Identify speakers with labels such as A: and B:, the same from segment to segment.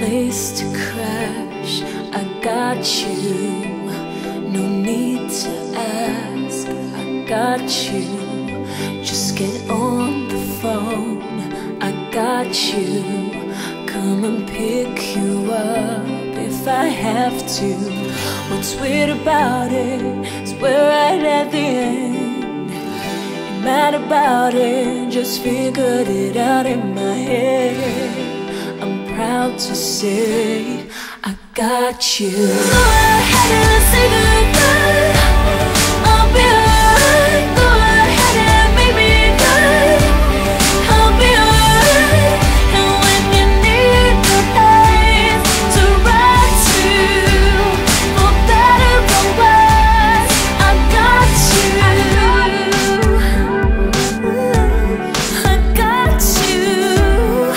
A: place to crash. I got you, no need to ask. I got you, just get on the phone. I got you, come and pick you up if I have to. What's weird about it is we're right at the end. You're mad about it, just figured it out in my head. I'm proud to say I got you. Go ahead and say goodbye, I'll be alright. Go ahead and make me cry, I'll be alright. And when you need the place to run to, for better or worse, I got you. I got you.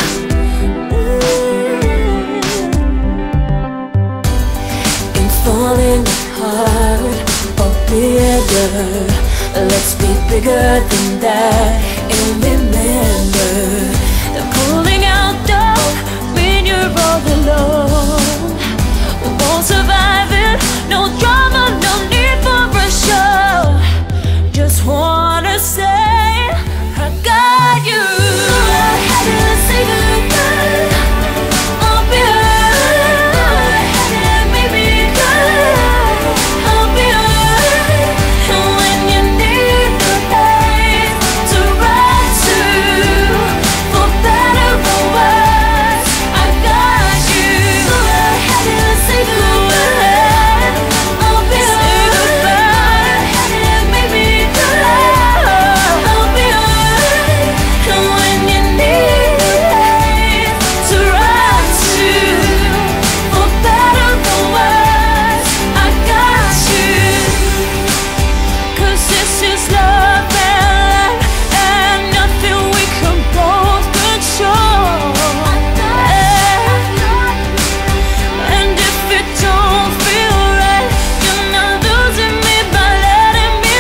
A: In falling apart or bitter, let's be bigger than that. And remember that pulling out don't mean you're all alone. We won't survive it, no drama, no need for a show. Just wanna say I got you. Go ahead and say goodbye, I'll be alright. Go ahead and make me cry, I'll be alright. And when you need the place to run to, for better or worse, I got you. Go ahead and say goodbye, I'll be alright. Go ahead and make me cry, I'll be alright. And when you need the place to run to, for better or worse, I got you. 'Cause this is love and life, and nothing we can both control. And if it don't feel right, you're not losing me by letting me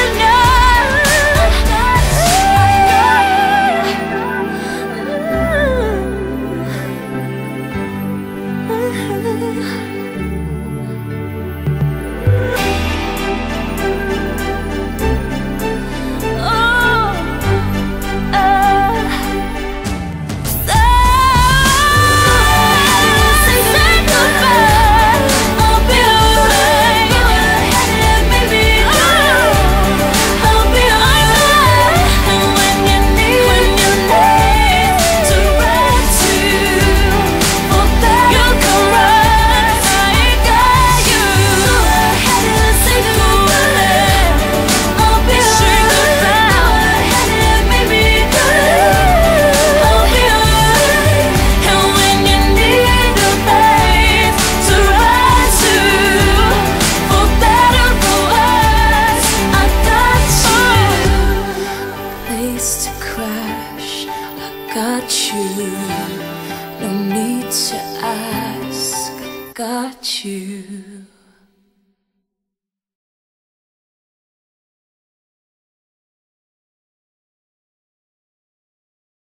A: place to crash. I got you, no need to ask. I got you.